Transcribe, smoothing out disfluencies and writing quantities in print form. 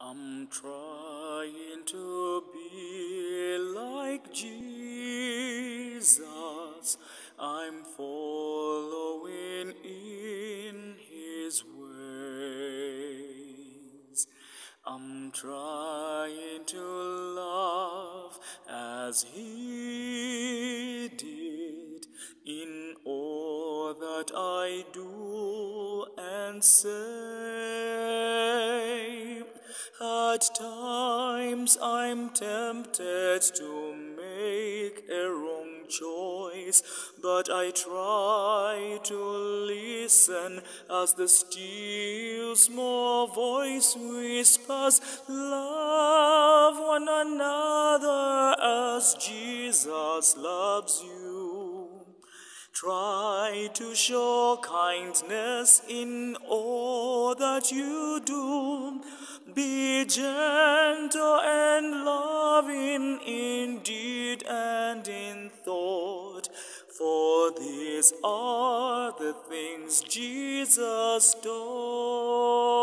I'm trying to be like Jesus. I'm following in his ways. I'm trying to love as he did in all that I do and say. At times I'm tempted to make a wrong choice, but I try to listen as the still small voice whispers, love one another as Jesus loves you. Try to show kindness in all that you do. Be gentle and loving in deed and in thought, for these are the things Jesus taught.